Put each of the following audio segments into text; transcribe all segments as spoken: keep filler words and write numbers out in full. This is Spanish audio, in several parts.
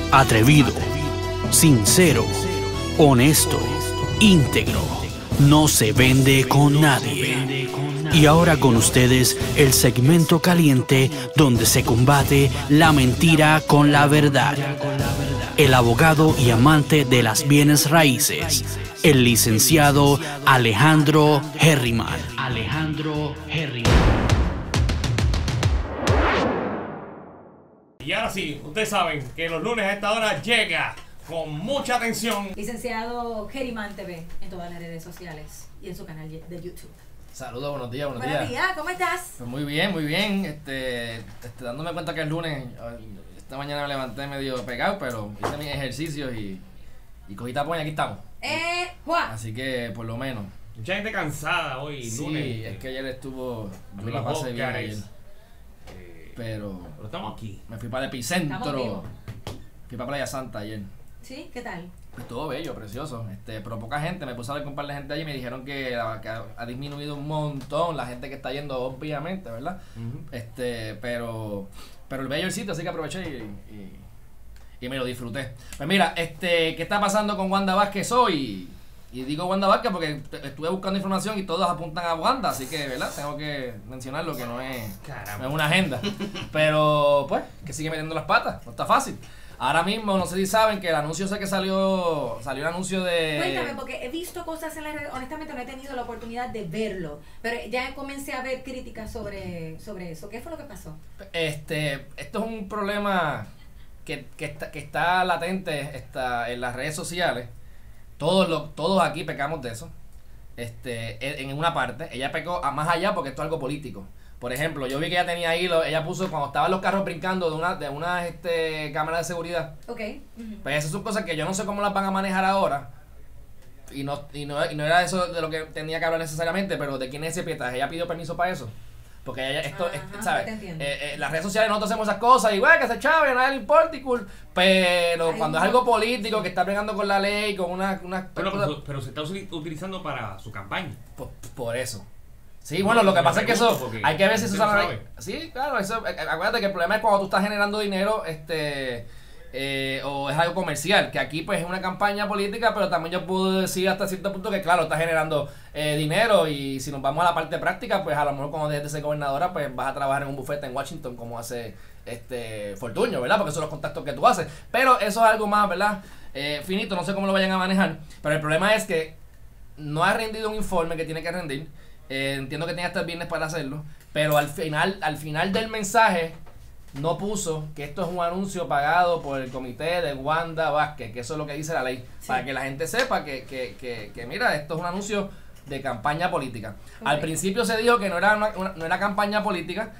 Atrevido, sincero, honesto, íntegro. No se vende con nadie. Y ahora con ustedes el segmento caliente donde se combate la mentira con la verdad. El abogado y amante de las bienes raíces, el licenciado Alejandro Herriman. Alejandro Herriman. Y ahora sí, ustedes saben que los lunes a esta hora llega con mucha atención. Licenciado Herriman T V en todas las redes sociales y en su canal de YouTube. Saludos, buenos días, buenos, buenos días. días, ¿cómo estás? Pues muy bien, muy bien. Este, este, dándome cuenta que es lunes, esta mañana me levanté medio pegado, pero hice mis ejercicios y, y cogí tapón y aquí estamos. Eh, Juan. Así que, por lo menos. Mucha gente cansada hoy, sí, lunes. Sí, es que ayer estuvo, a yo la pasé bien ayer. Eh, pero, pero estamos aquí. Me fui para el epicentro. Fui para Playa Santa ayer. ¿Sí? ¿Qué tal? Estuvo bello, precioso, este, pero poca gente. Me puse a ver con un par de gente allí y me dijeron que, que ha, ha disminuido un montón la gente que está yendo, obviamente, ¿verdad? Uh-huh. Este, pero pero el bello el sitio, así que aproveché y, y, y me lo disfruté. Pues mira, este, ¿qué está pasando con Wanda Vázquez hoy? Y digo Wanda Vázquez porque estuve buscando información y todos apuntan a Wanda, así que, ¿verdad? Tengo que mencionarlo, que no es, no es una agenda. Pero, pues, que sigue metiendo las patas, no está fácil. Ahora mismo, no sé si saben que el anuncio sé que salió, salió el anuncio de... Cuéntame, porque he visto cosas en las redes, honestamente no he tenido la oportunidad de verlo, pero ya comencé a ver críticas sobre, sobre eso. ¿Qué fue lo que pasó? Este, esto es un problema que, que, está, que está latente está en las redes sociales. Todos, los, todos aquí pecamos de eso. Este, en una parte, ella pecó a más allá porque esto es algo político. Por ejemplo, yo vi que ella tenía hilo, ella puso cuando estaban los carros brincando de una de una este, cámara de seguridad. Ok. Uh-huh. Pues esas son cosas que yo no sé cómo las van a manejar ahora. Y no, y no, y no era eso de lo que tenía que hablar necesariamente, pero de quién es ese pietaje. Ella pidió permiso para eso. Porque ella, esto, Ajá, es, ¿sabes? eh, eh, las redes sociales nosotros hacemos esas cosas y bueno, que se chave, a nadie le importa y cool. Pero Ay, cuando no. es algo político, que está pegando con la ley, con una... una pero, pero, pero se está utilizando para su campaña. Por, por eso. Sí, bueno, lo que pasa es que eso, hay que ver si eso sale. Sí, claro, eso, acuérdate que el problema es cuando tú estás generando dinero, este, eh, o es algo comercial, que aquí pues es una campaña política, pero también yo puedo decir hasta cierto punto que claro, estás generando eh, dinero y si nos vamos a la parte práctica, pues a lo mejor cuando dejes de ser gobernadora, pues vas a trabajar en un bufete en Washington como hace este Fortuño, ¿verdad? Porque esos son los contactos que tú haces, pero eso es algo más, ¿verdad? Eh, finito, no sé cómo lo vayan a manejar, pero el problema es que no ha rendido un informe que tiene que rendir. Eh, entiendo que tenía hasta el viernes para hacerlo, pero al final, al final del mensaje no puso que esto es un anuncio pagado por el comité de Wanda Vázquez, que eso es lo que dice la ley, sí. Para que la gente sepa que, que, que, que mira, esto es un anuncio de campaña política. Okay. Al principio se dijo que no era una, una, no era campaña política,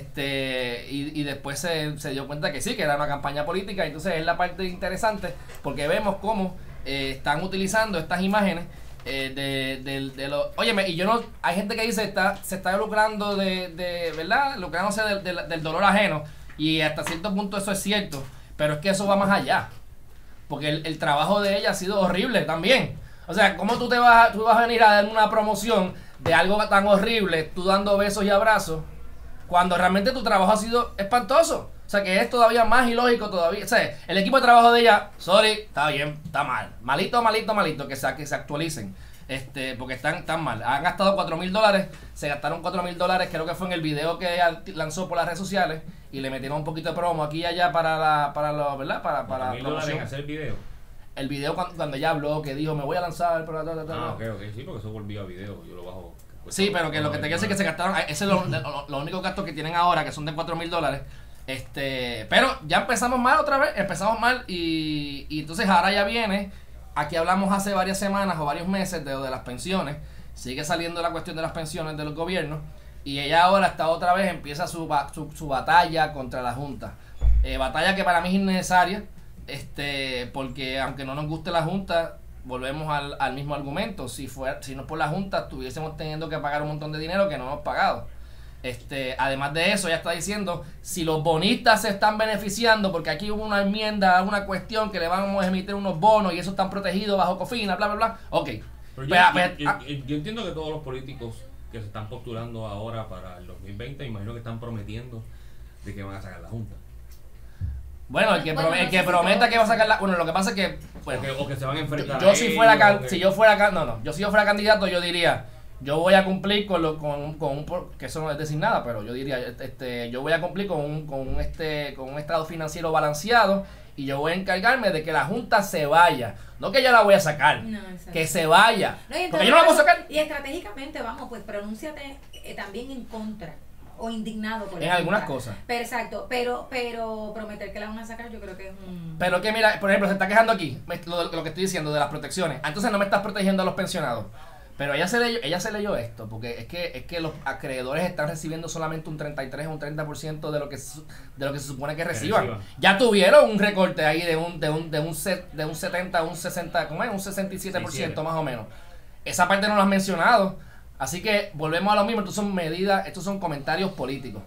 este y, y después se, se dio cuenta que sí, que era una campaña política, entonces es la parte interesante porque vemos cómo eh, están utilizando estas imágenes. Eh, de, de, de lo, óyeme, y yo no, hay gente que dice está, se está lucrando de, de ¿verdad? Lucrándose de, de, del dolor ajeno, y hasta cierto punto eso es cierto, pero es que eso va más allá, porque el, el trabajo de ella ha sido horrible también. O sea, ¿cómo tú te vas, tú vas a venir a dar una promoción de algo tan horrible, tú dando besos y abrazos, cuando realmente tu trabajo ha sido espantoso? O sea, que es todavía más ilógico todavía. O sea, el equipo de trabajo de ella, sorry, está bien, está mal. Malito, malito, malito, que se, que se actualicen. Este, porque están tan mal. Han gastado cuatro mil dólares, se gastaron cuatro mil dólares, creo que fue en el video que ella lanzó por las redes sociales, y le metieron un poquito de promo aquí y allá para la, para lo, ¿verdad? Para, para la promoción. ¿Hacer el video? El video cuando, cuando ella habló, que dijo, me voy a lanzar, pero... Ah, ok, ok, sí, porque eso volvió a video, yo lo bajo. Sí, pero que lo que te quiero decir es que se gastaron, ese es lo, lo, los únicos gastos que tienen ahora, que son de cuatro mil dólares. Este, pero ya empezamos mal otra vez, empezamos mal y, y entonces ahora ya viene, aquí hablamos hace varias semanas o varios meses de, de las pensiones, sigue saliendo la cuestión de las pensiones de los gobiernos y ella ahora está otra vez, empieza su, su, su batalla contra la Junta, eh, batalla que para mí es innecesaria, este, porque aunque no nos guste la Junta, volvemos al, al mismo argumento, si, fuera, si no por la Junta estuviésemos teniendo que pagar un montón de dinero que no hemos pagado. Este, además de eso, ya está diciendo, si los bonistas se están beneficiando, porque aquí hubo una enmienda, una cuestión que le vamos a emitir unos bonos y eso están protegidos bajo COFINA, bla, bla, bla. Ok. Pero yo, pero, yo, yo, yo entiendo que todos los políticos que se están postulando ahora para el dos mil veinte, imagino que están prometiendo de que van a sacar la Junta. Bueno, el que, Bueno, prome- el no que sé si prometa todo. que va a sacar la... Bueno, lo que pasa es que... Bueno, O que, o que se van a enfrentar. yo a si ellos, fuera can- o que- si yo fuera can- no no yo si yo fuera candidato yo diría yo voy a cumplir con lo con, con un por- que eso no es decir nada, pero yo diría este yo voy a cumplir con un con un este con un estado financiero balanceado y yo voy a encargarme de que la junta se vaya, no que yo la voy a sacar, No, exacto. que se vaya, No, y entonces, porque yo no la puedo sacar. Y estratégicamente, vamos, pues pronúnciate eh, también en contra o indignado por En la algunas Junta. cosas. Pero exacto, pero pero prometer que la van a sacar yo creo que es un... Pero que mira, por ejemplo, se está quejando aquí me- lo, lo que estoy diciendo de las protecciones. Entonces no me estás protegiendo a los pensionados. Pero ella se leyó, ella se leyó esto, porque es que es que los acreedores están recibiendo solamente un treinta y tres o un treinta por ciento de lo que se- de lo que se supone que reciban. reciban. Ya tuvieron un recorte ahí de un de un de un set, de un setenta, un sesenta, ¿cómo es? Un sesenta y siete por ciento más o menos. Esa parte no lo has mencionado. Así que volvemos a lo mismo, estos son medidas, estos son comentarios políticos.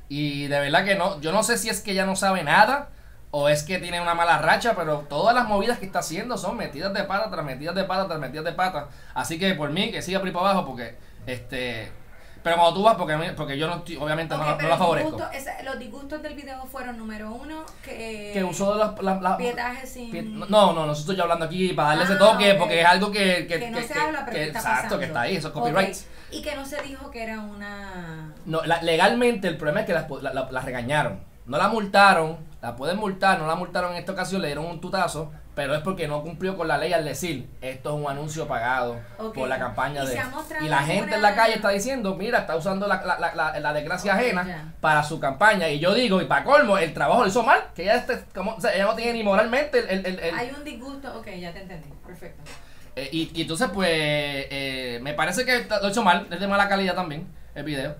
Y de verdad que no, yo no sé si es que ella no sabe nada o es que tiene una mala racha, pero todas las movidas que está haciendo son metidas de pata tras metidas de pata tras metidas de pata. Así que por mí que siga por ahí para abajo porque este pero cuando tú vas porque a mí- porque yo no estoy- obviamente Ok, no, no pero la el favorezco. disgusto- esa- los disgustos del video fueron número uno que... Que usó las las- las- pietaje sin... pie- no, no, no estoy yo hablando aquí para darle ese Ah, toque ok. porque es algo que que, que no que- se que- habla, pero que- que está exacto, pasando. que está ahí, esos Ok. copyrights. Y que no se dijo que era una... No, la- legalmente el problema es que la, la, la- la regañaron. No la multaron, la pueden multar, no la multaron en esta ocasión, le dieron un tutazo, pero es porque no cumplió con la ley al decir, esto es un anuncio pagado Ok. por la campaña ¿Y de... se ha mostrado Y la gente en alguna- la calle está diciendo, mira, está usando la, la, la, la- la desgracia Ok, ajena ya. para su campaña. Y yo digo, y para colmo, el trabajo lo hizo mal, que ella, este, como, o sea, ella no tiene ni moralmente el... el, el- el- Hay un disgusto, ok, ya te entendí, perfecto. eh, y, y entonces, pues, eh, me parece que está- lo hizo mal, es de mala calidad también el video,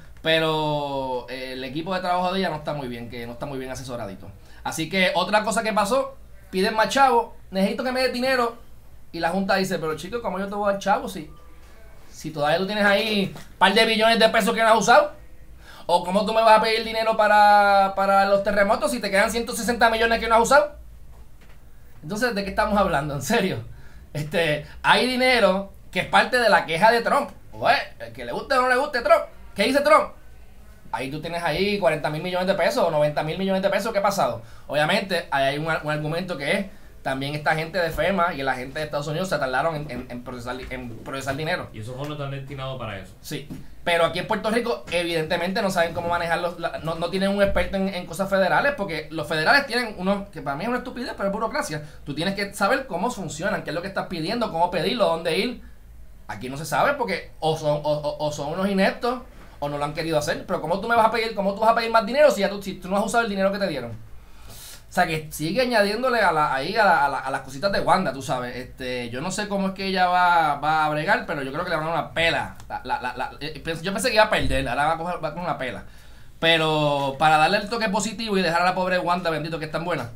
pero eh, el equipo de trabajo de ella no está muy bien, que no está muy bien asesoradito. Así que otra cosa que pasó, piden más chavo, necesito que me des dinero, y la junta dice, pero chico, ¿cómo yo te voy a dar chavo si, si todavía tú tienes ahí un par de billones de pesos que no has usado? ¿O cómo tú me vas a pedir dinero para, para los terremotos si te quedan ciento sesenta millones que no has usado? Entonces, ¿de qué estamos hablando? En serio. Este, hay dinero que es parte de la queja de Trump. Oye, el que le guste o no le guste Trump. ¿Qué dice Trump? Ahí tú tienes ahí cuarenta mil millones de pesos o noventa mil millones de pesos. ¿Qué ha pasado? Obviamente, ahí hay un, un argumento que es, también esta gente de FEMA y la gente de Estados Unidos se tardaron en, en, en procesar, en procesar dinero. Y esos fondos están destinados para eso. Sí, pero aquí en Puerto Rico evidentemente no saben cómo manejarlos, la- no, no tienen un experto en, en cosas federales, porque los federales tienen uno, que para mí es una estupidez, pero es burocracia. Tú tienes que saber cómo funcionan, qué es lo que estás pidiendo, cómo pedirlo, dónde ir. Aquí no se sabe porque o son, o, o- o son unos ineptos o no lo han querido hacer. Pero ¿cómo tú me vas a pedir, cómo tú vas a pedir más dinero si ya tú, si tú no has usado el dinero que te dieron? O sea, que sigue añadiéndole a la, ahí a, la- a, la- a las cositas de Wanda, tú sabes. Este, yo no sé cómo es que ella va, va a bregar, pero yo creo que le van a dar una pela. La- la- la- la- eh, pens- yo pensé que iba a perder, ahora va a coger, va a coger una pela. Pero para darle el toque positivo y dejar a la pobre Wanda, bendito que es tan buena,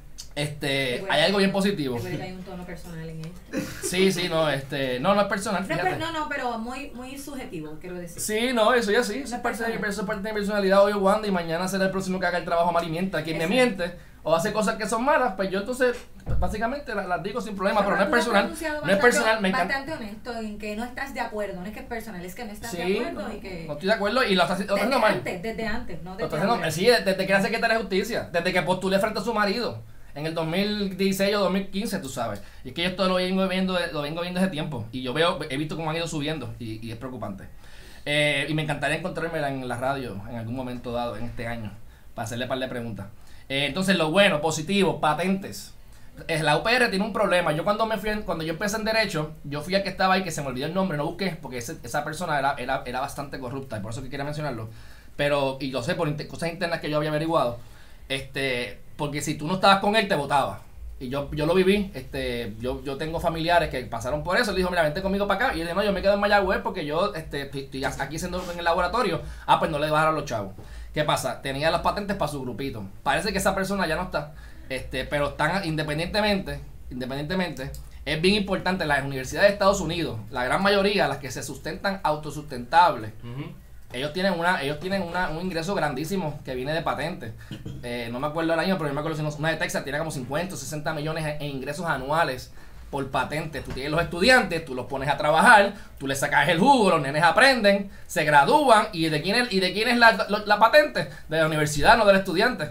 este, Recuerda- hay algo bien positivo. recuerda que hay un tono personal en esto. Sí, sí, no, este, no, no es personal, No, fíjate. pero, no, no, pero muy, muy subjetivo, quiero decir. Sí, no, eso ya sí, eso No es parte de, personal. eso es parte de mi personalidad. Hoy es Wanda y mañana será el próximo que haga el trabajo mal y mienta. Quien me Exacto. miente o hace cosas que son malas, pues yo entonces básicamente las, las digo sin problema, pero no es tú has personal. pronunciado No es bastante- personal, me encanta. Bastante honesto en que no estás de acuerdo, no es que es personal, es que no estás de Sí, acuerdo no, y que... no estoy de acuerdo y lo está, lo está desde haciendo mal. antes, desde antes, no Lo desde está haciendo- ahora. sí, desde que era secretaria de justicia, desde que postulé frente a su marido en el dos mil dieciséis o dos mil quince, tú sabes. Y es que yo esto lo vengo viendo, lo vengo viendo hace tiempo y yo veo, he visto cómo han ido subiendo y, y es preocupante. Eh, y me encantaría encontrármela en la radio en algún momento dado en este año para hacerle un par de preguntas. Eh, entonces, lo bueno, positivo, patentes. Eh, La U P R tiene un problema. Yo cuando me fui, en- cuando yo empecé en Derecho, yo fui al que estaba ahí, que se me olvidó el nombre, no busqué, porque ese- esa persona era, era, era bastante corrupta, y por eso que quería mencionarlo. Pero, y lo sé por inter- cosas internas que yo había averiguado, este, porque si tú no estabas con él, te votaba. Y yo, yo lo viví, este, yo, yo tengo familiares que pasaron por eso, le dijo, mira, vente conmigo para acá, y yo dije, no, yo me quedo en Mayagüez porque yo este, estoy estoy aquí haciendo en el laboratorio, ah, pues no le bajaron los chavos. ¿Qué pasa? Tenía las patentes para su grupito. Parece que esa persona ya no está, este, pero están independientemente, independientemente, es bien importante, las universidades de Estados Unidos, la gran mayoría, las que se sustentan autosustentables, Ujú. ellos tienen una ellos tienen una, un ingreso grandísimo que viene de patentes. Eh, no me acuerdo el año, pero yo me acuerdo si no, una de Texas tiene como cincuenta o sesenta millones en, en ingresos anuales por patentes. Tú tienes los estudiantes, tú los pones a trabajar, tú les sacas el jugo, los nenes aprenden, se gradúan. ¿Y de quién es, y de quién es la, la, la patente? De la universidad, no del estudiante.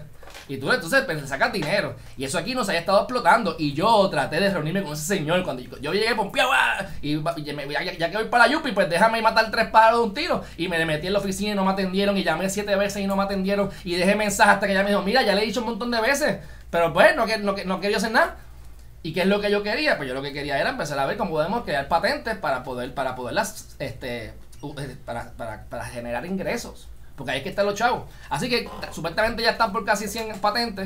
Y tú entonces pues, le sacas dinero. Y eso aquí nos haya estado explotando. Y yo traté de reunirme con ese señor. Cuando yo, yo llegué pompeado, ¡ah! y, y ya, ya que voy para la Yupi, pues déjame matar tres pájaros de un tiro. Y me metí en la oficina y no me atendieron. Y llamé siete veces y no me atendieron. Y dejé mensaje hasta que ella me dijo, mira, ya le he dicho un montón de veces. Pero pues no, no, no quería hacer nada. ¿Y qué es lo que yo quería? Pues yo lo que quería era empezar a ver cómo podemos crear patentes para poder, para poderlas, este, para, para, para generar ingresos. Porque ahí es que están los chavos. Así que supuestamente ya están por casi cien patentes.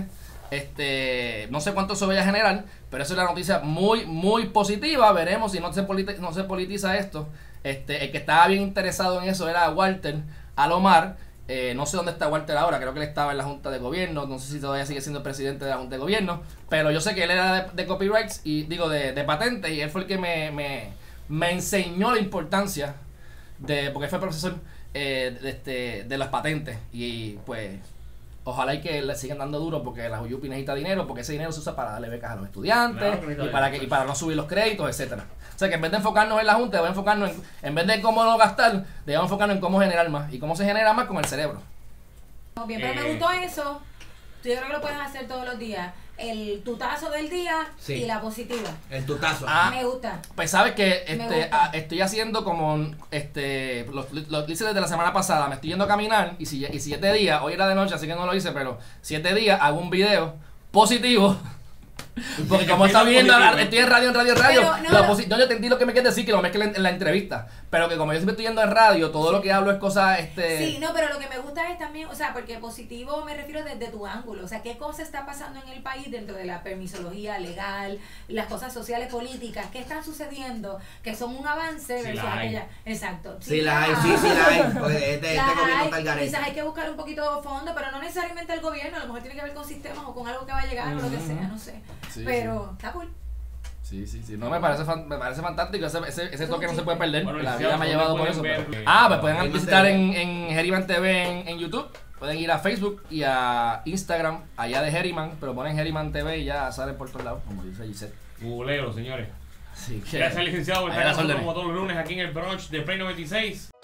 Este, no sé cuánto eso vaya a generar, pero eso es una noticia muy, muy positiva. Veremos si no se politiza, no se politiza esto. Este, el que estaba bien interesado en eso era Walter Alomar. Eh, no sé dónde está Walter ahora, creo que él estaba en la Junta de Gobierno, no sé si todavía sigue siendo presidente de la Junta de Gobierno, pero yo sé que él era de, de copyrights y digo de, de patentes, y él fue el que me, me, me enseñó la importancia de, porque fue profesor eh, de, este, de las patentes, y pues ojalá y que le sigan dando duro porque la Yupi necesita dinero, porque ese dinero se usa para darle becas a los estudiantes, claro, y, para que, y para no subir los créditos, etcétera. O sea que en vez de enfocarnos en la Junta, debemos enfocarnos en, en vez de cómo no gastar, debemos enfocarnos en cómo generar más. ¿Y cómo se genera más? Con el cerebro. Bien, pero me gustó eso. Yo creo que lo puedes hacer todos los días. El tutazo del día sí. y la positiva. El tutazo. Ah, me gusta. Pues sabes que este, a, estoy haciendo como este lo, lo hice desde la semana pasada. Me estoy yendo a caminar y, si, y siete días, hoy era de noche así que no lo hice, pero siete días hago un video positivo. Porque como está viendo, estoy en radio, en radio, en radio. No, no, no. Yo entendí lo que me quieres decir, que lo mezclen en, en la entrevista. Pero que como yo siempre estoy yendo en radio, todo lo que hablo es cosas, este... Sí, no, pero lo que me gusta es también, o sea, porque positivo me refiero desde tu ángulo. O sea, qué cosa está pasando en el país dentro de la permisología legal, las cosas sociales, políticas, qué están sucediendo, que son un avance sí versus aquella. Exacto. Sí, sí la hay, sí, sí la hay. Porque este, este gobierno está al garete. Quizás hay que buscar un poquito de fondo, pero no necesariamente el gobierno, a lo mejor tiene que ver con sistemas o con algo que va a llegar, mm-hmm. o lo que sea, no sé. Sí, pero sí. Está cool. Sí, sí, sí. No, me parece fan, me parece fantástico. Ese, ese, ese toque no se puede perder. Bueno, la vida me ha llevado por eso. Ver, pero... Ah, pues pueden visitar en, en Herriman T V en, en YouTube. Pueden ir a Facebook y a Instagram, allá de Herriman, pero ponen Herriman T V y ya salen por todos lados, como dice Gisette. Googleo, señores. Así que... Gracias, licenciado, por estar como todos los lunes aquí en el brunch de Play noventa y seis.